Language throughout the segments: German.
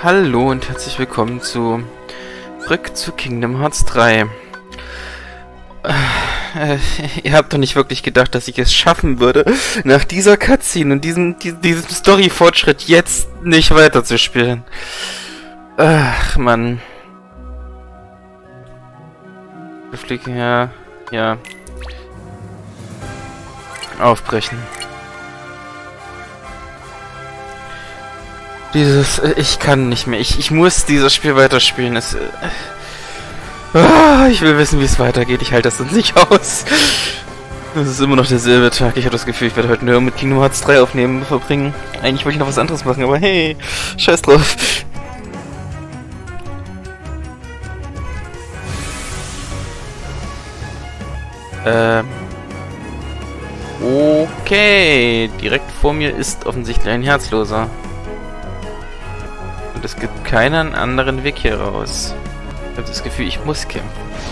Hallo und herzlich willkommen zurück zu Kingdom Hearts 3. Ihr habt doch nicht wirklich gedacht, dass ich es schaffen würde, nach dieser Cutscene und diesem Story-Fortschritt jetzt nicht weiterzuspielen. Ach, Mann. Ja. Aufbrechen. Ich kann nicht mehr. Ich muss dieses Spiel weiterspielen. Ich will wissen, wie es weitergeht. Ich halte das sonst nicht aus. Es ist immer noch derselbe Tag. Ich habe das Gefühl, ich werde heute nur mit Kingdom Hearts 3 aufnehmen verbringen. Eigentlich wollte ich noch was anderes machen, aber hey, scheiß drauf. Okay. Direkt vor mir ist offensichtlich ein Herzloser. Und es gibt keinen anderen Weg hier raus. Ich habe das Gefühl, ich muss kämpfen.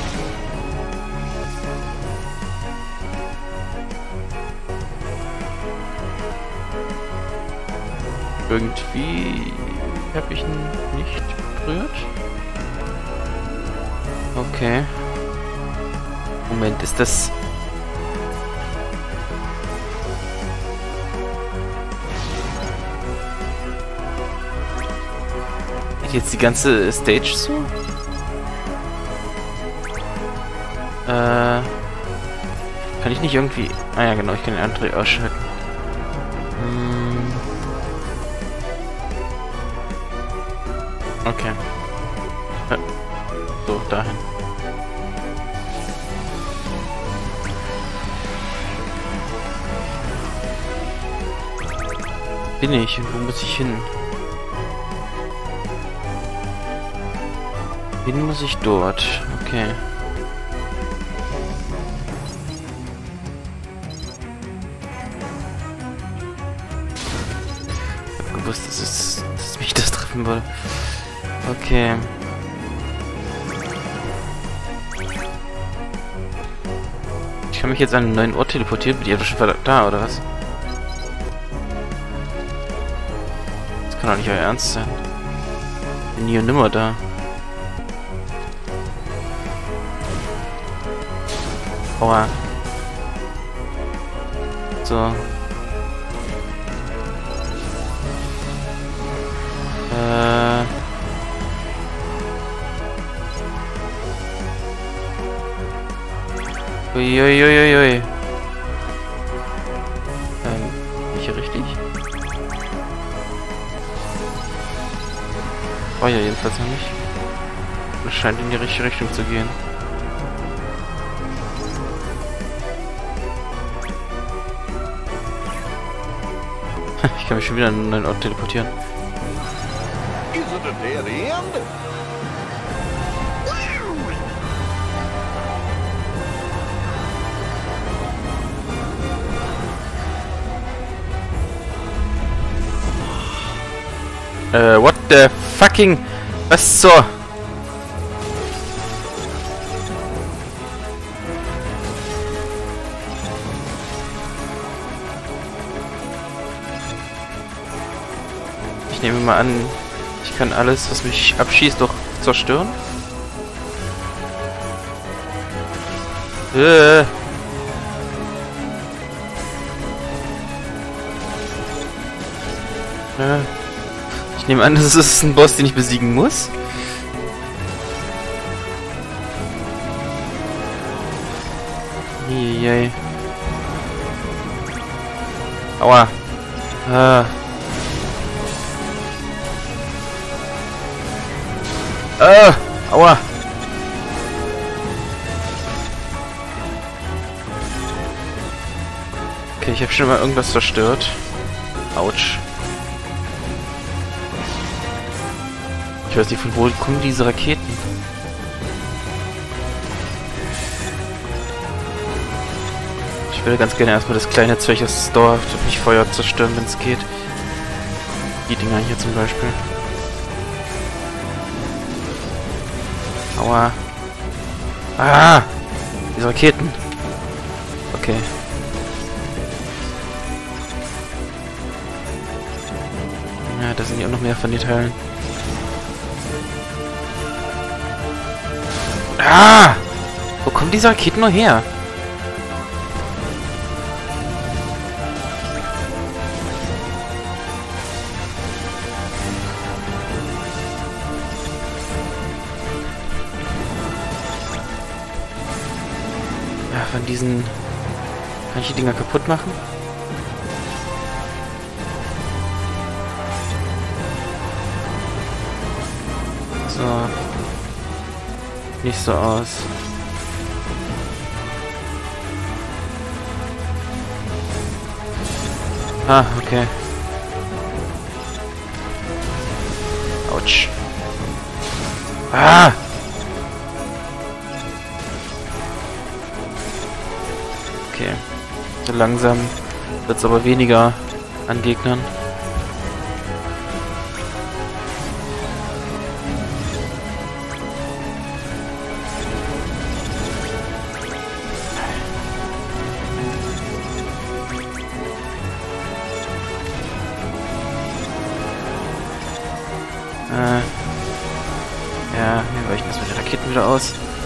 Irgendwie habe ich ihn nicht berührt. Okay. Moment, ist das... Jetzt die ganze Stage so? Kann ich nicht irgendwie... Ah ja, genau, ich kann den Antrieb ausschalten. Okay. So, dahin. Bin ich? Wo muss ich hin? Hin muss ich dort. Okay. Ich hab gewusst, dass mich das treffen würde. Okay. Ich kann mich jetzt an einen neuen Ort teleportieren. Bin ich aber schon da, oder was? Das kann doch nicht euer Ernst sein. Bin nie und nimmer da. Aua. So. Uiuiuiui. Bin ich hier richtig? Oh ja, jedenfalls noch nicht. Es scheint in die richtige Richtung zu gehen. Ich kann mich schon wieder an einen neuen Ort teleportieren. What the fucking... Was so? Ich nehme mal an, ich kann alles, was mich abschießt, doch zerstören. Ich nehme an, das ist ein Boss, den ich besiegen muss. Yay. Aua. Aua. Okay, ich habe schon mal irgendwas zerstört. Autsch. Ich weiß nicht, von wo kommen diese Raketen? Ich würde ganz gerne erstmal das kleine Zeug, das dauerhaft mich Feuer zerstören, wenn es geht. Die Dinger hier zum Beispiel. Aua. Ah! Diese Raketen. Okay. Ja, da sind ja auch noch mehr von den Teilen. Ah! Wo kommen diese Raketen nur her? Ja, von diesen... Kann ich die Dinger kaputt machen? So. Nicht so aus. Ah, okay. Autsch. Ah! Okay. So langsam wird es aber weniger an Gegnern. Ja, hier weichen erstmal die Raketen wieder aus.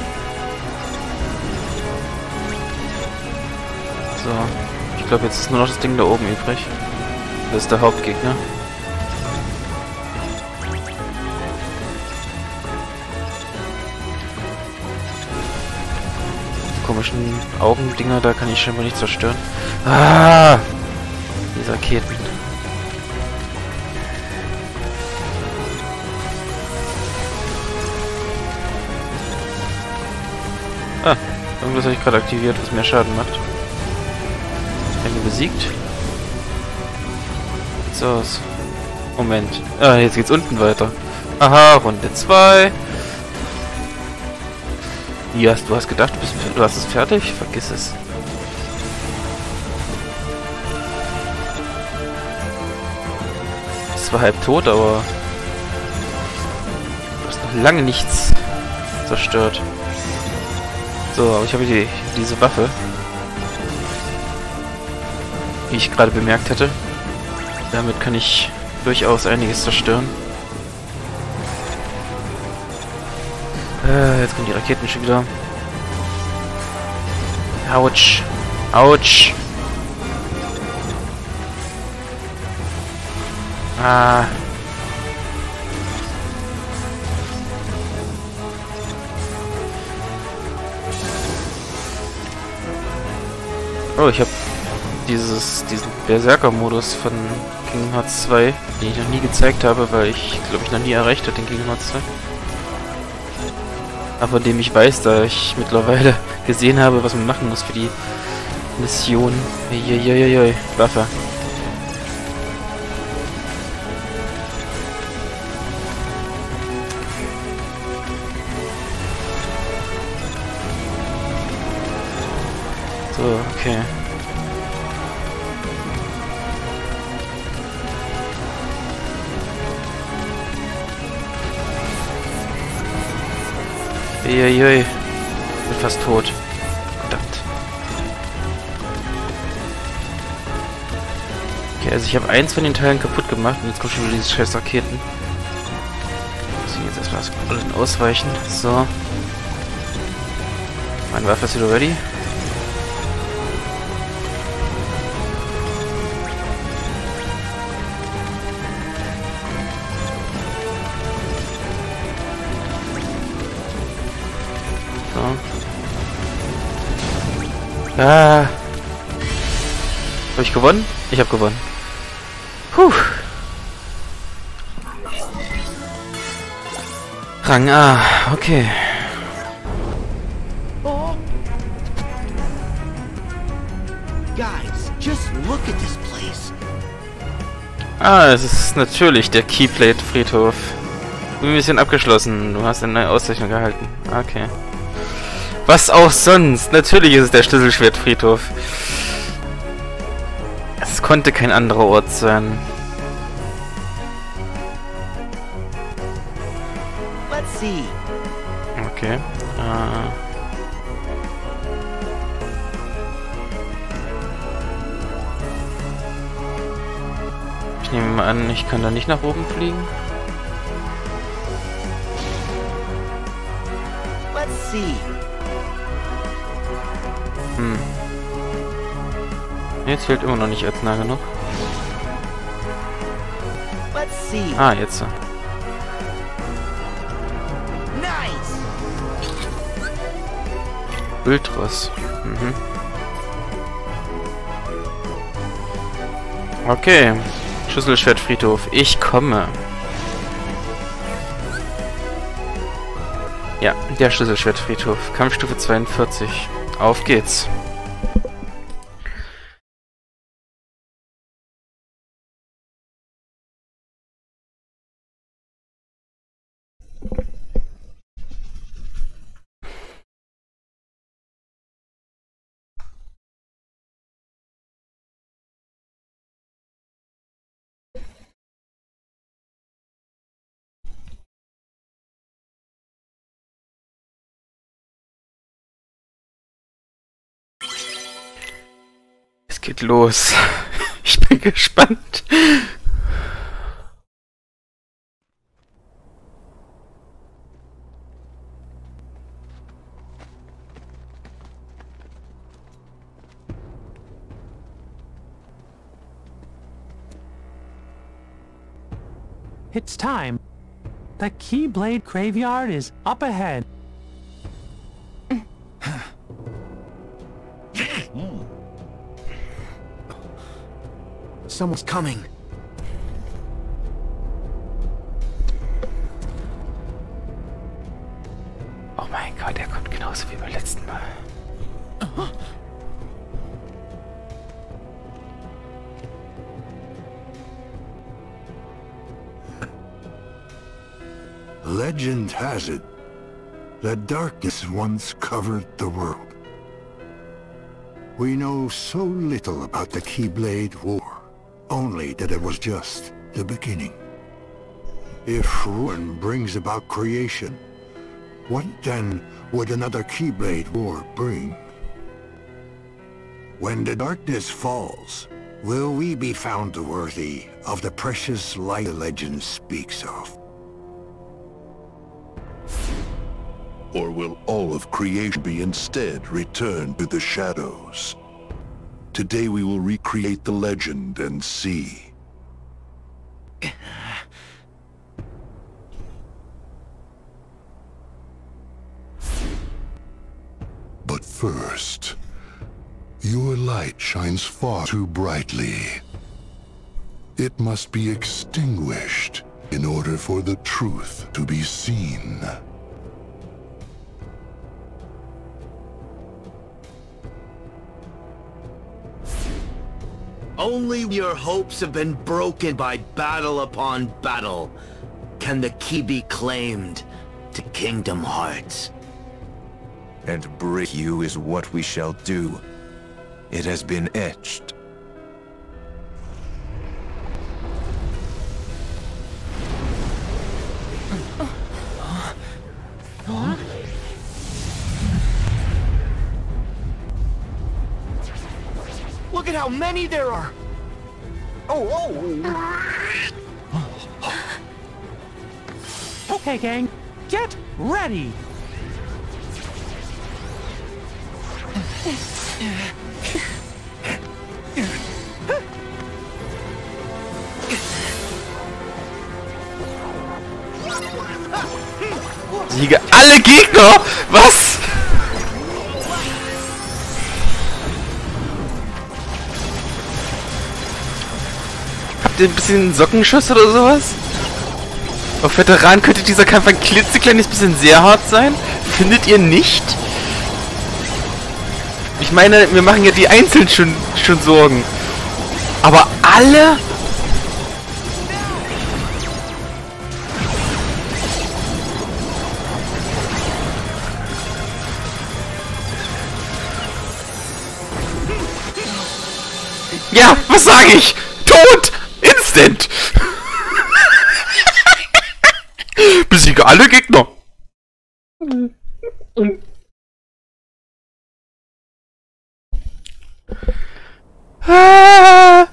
So. Ich glaube, jetzt ist nur noch das Ding da oben übrig. Das ist der Hauptgegner. Die komischen Augendinger, da kann ich scheinbar nicht zerstören. Ah! Diese Raketen. Ah, irgendwas habe ich gerade aktiviert, was mehr Schaden macht. Ende besiegt. Sieht's aus. Moment. Ah, jetzt geht's unten weiter. Aha, Runde 2. Du hast gedacht, du hast es fertig? Vergiss es. Es war halb tot, aber du hast noch lange nichts zerstört. So, aber ich habe diese Waffe, wie ich gerade bemerkt hatte. Damit kann ich durchaus einiges zerstören. Jetzt kommen die Raketen schon wieder. Autsch. Autsch. Ah. Oh, ich habe diesen Berserker-Modus von Kingdom Hearts 2, den ich noch nie gezeigt habe, weil ich glaube ich noch nie erreicht habe, den Kingdom Hearts 2. Aber von dem ich weiß, da ich mittlerweile gesehen habe, was man machen muss für die Mission. Uiuiuiui, Waffe. So, okay. Uiuiui. Bin fast tot. Verdammt. Okay, also ich habe eins von den Teilen kaputt gemacht und jetzt kommen schon wieder diese scheiß Raketen. Muss ich jetzt erstmal das Bullen ausweichen. So. Meine Waffe ist wieder ready. Ah. Habe ich gewonnen? Ich habe gewonnen. Puh. Rang A. Okay. Guys, just look at this place. Ah, es ist natürlich der Keyplate-Friedhof. Mission abgeschlossen. Du hast eine Auszeichnung gehalten. Okay. Was auch sonst. Natürlich ist es der Schlüsselschwertfriedhof. Es konnte kein anderer Ort sein. Let's see. Okay. Ich nehme mal an, ich kann da nicht nach oben fliegen. Let's see. Jetzt fehlt immer noch nicht als nah genug. Let's see. Ah, jetzt. Nice. Ultras. Okay. Schlüsselschwertfriedhof. Ich komme. Ja, der Schlüsselschwertfriedhof. Kampfstufe 42. Auf geht's. Es geht los. Ich bin gespannt. It's time. The Keyblade Graveyard is up ahead. Someone's coming. Oh mein Gott, er kommt genauso wie beim letzten Mal. Legend has it that darkness once covered the world. We know so little about the Keyblade War, only that it was just the beginning. If ruin brings about creation, what then would another Keyblade War bring? When the darkness falls, will we be found worthy of the precious light the legend speaks of? Or will all of creation be instead returned to the shadows? Today we will recreate the legend and see. But first, your light shines far too brightly. It must be extinguished in order for the truth to be seen. Only your hopes have been broken by battle upon battle. Can the key be claimed to Kingdom Hearts? And break you is what we shall do. It has been etched. Look at how many there are! Oh! Okay, gang, get ready! Siege alle Gegner! Was? Habt ihr ein bisschen Sockenschuss oder sowas? Auf Veteran könnte dieser Kampf ein klitzekleines bisschen sehr hart sein. Findet ihr nicht? Ich meine, wir machen ja die Einzelnen schon Sorgen. Aber alle? Ja, was sage ich? Tod! Instant! Besiege alle Gegner! Ah.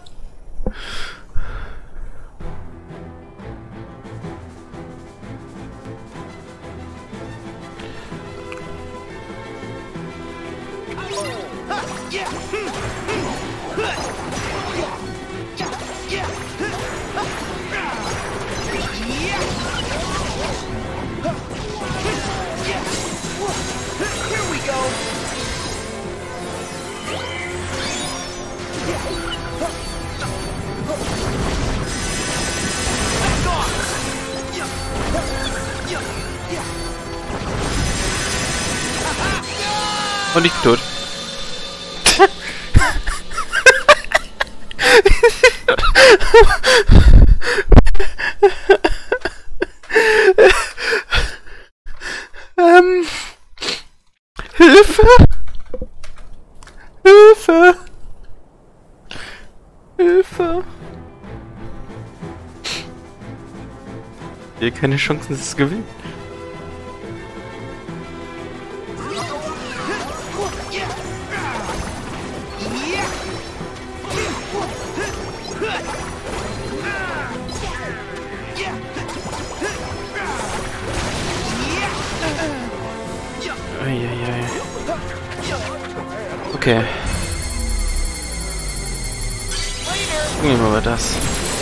Und ich bin tot. Hilfe! Hilfe! Hilfe! Hier keine Chancen, es zu gewinnen. Eieiei. Okay. Nehmen wir mal das.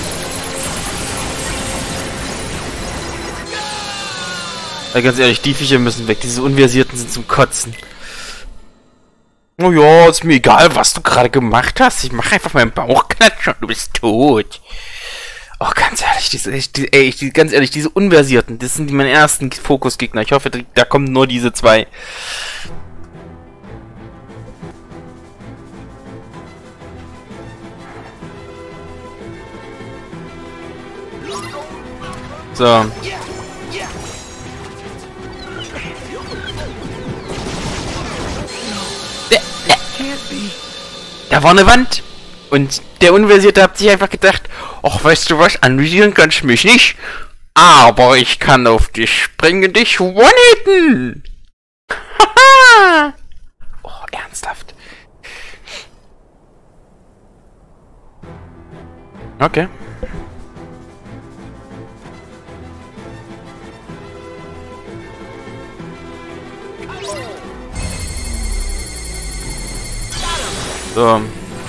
Ja, ganz ehrlich, die Viecher müssen weg. Diese Unversierten sind zum Kotzen. Oh ja, ist mir egal, was du gerade gemacht hast. Ich mache einfach meinen Bauchklatsch und du bist tot. Oh, ganz ehrlich, ganz ehrlich, diese Unversierten, das sind meine ersten Fokusgegner. Ich hoffe, da kommen nur diese zwei. So. Da war eine Wand. Und der Unversierte hat sich einfach gedacht, ach, weißt du was, anvisieren kannst du mich nicht. Aber ich kann auf dich springen und dich one-hitten. Haha. Oh, ernsthaft. Okay. So.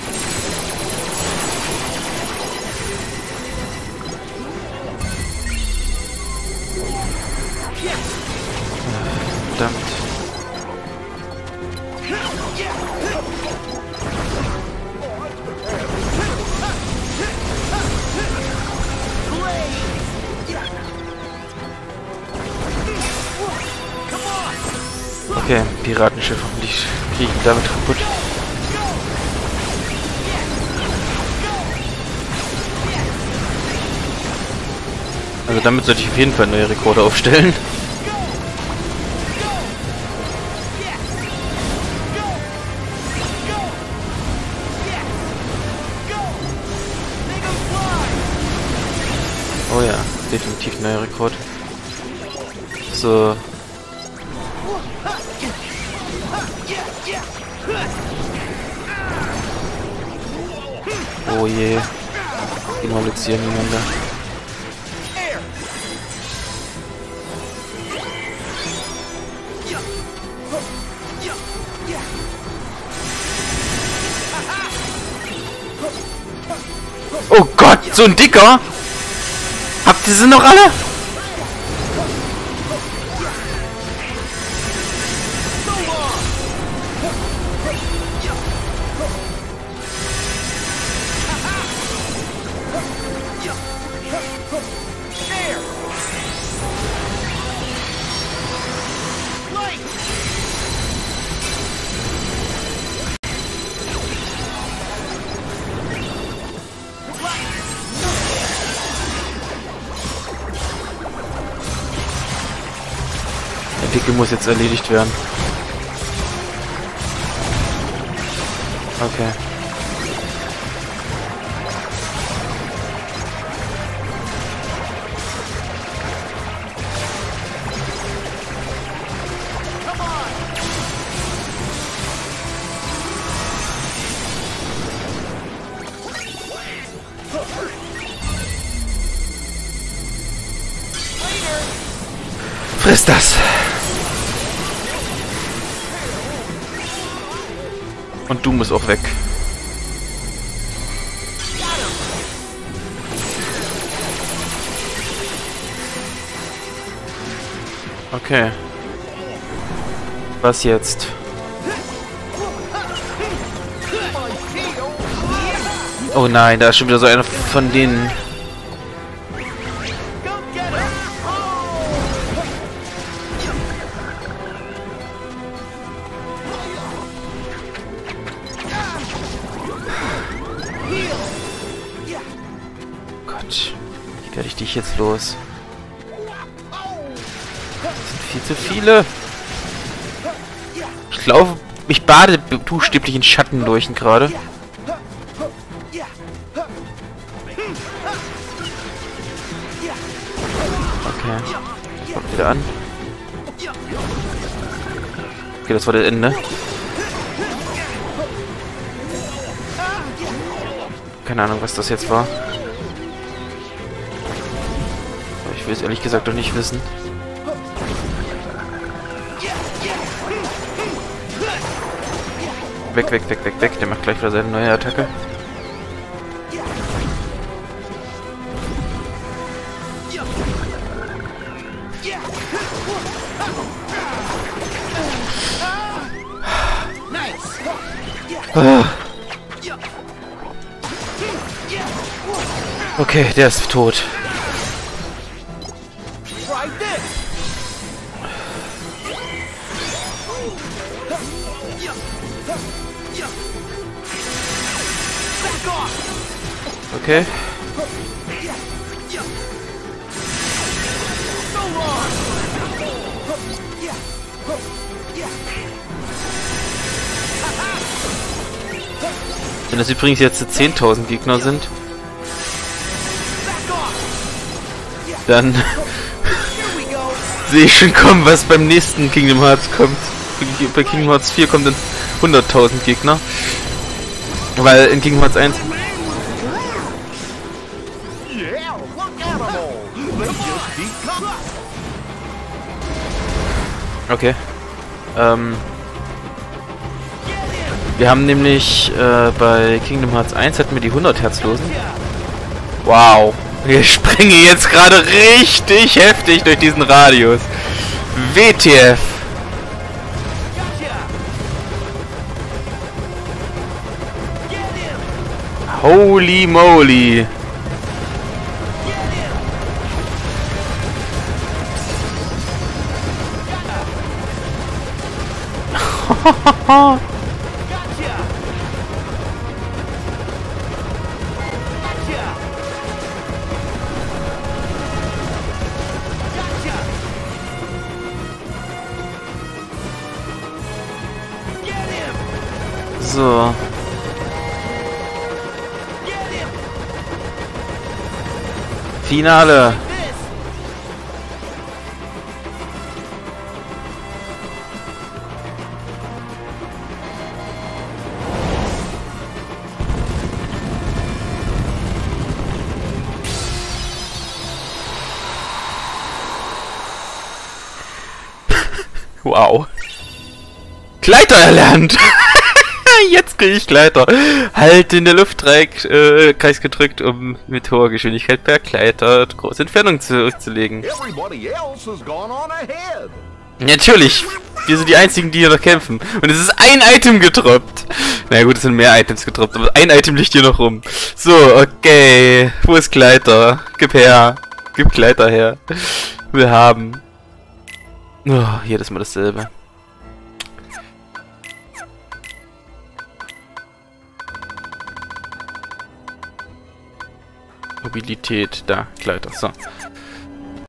Verdammt. Okay, Piratenschiff, hoffentlich kriege ich damit kaputt. Also damit sollte ich auf jeden Fall neue Rekorde aufstellen. Oh ja, definitiv neuer Rekord. So. Oh je. Demolizieren niemand da. Oh Gott, so ein dicker! Habt ihr sie noch alle? Der Dicke muss jetzt erledigt werden. Okay. Friss das! Und du musst auch weg. Okay. Was jetzt? Oh nein, da ist schon wieder so einer von denen. Gott, wie werde ich dich jetzt los? Das sind viel zu viele. Ich glaube, ich bade buchstäblich in Schatten durch gerade. Okay. Kommt wieder an. Okay, das war das Ende. Keine Ahnung, was das jetzt war. Ich will es ehrlich gesagt doch nicht wissen. Weg, weg, weg, weg, weg. Der macht gleich wieder seine neue Attacke. Okay, der ist tot. Okay. Wenn das übrigens jetzt 10.000 Gegner sind, dann sehe ich schon kommen, was beim nächsten Kingdom Hearts kommt. Bei Kingdom Hearts 4 kommen dann 100.000 Gegner. Weil in Kingdom Hearts 1... Okay. Wir haben nämlich bei Kingdom Hearts 1 hatten wir die 100 Herzlosen. Wow. Wir springen jetzt gerade richtig heftig durch diesen Radius. WTF. Holy moly. So. Finale. Wow. Gleiter erlernt. Jetzt kriege ich Gleiter. Halt in der Luftdreieck Kreis gedrückt, um mit hoher Geschwindigkeit per Gleiter große Entfernung zurückzulegen. Natürlich. Wir sind die einzigen, die hier noch kämpfen. Und es ist ein Item gedroppt. Na naja, gut, es sind mehr Items gedroppt, aber ein Item liegt hier noch rum. So, okay. Wo ist Gleiter? Gib her. Gib Gleiter her. Wir haben... Oh, jedes Mal dasselbe. Mobilität, da, Gleiter, so.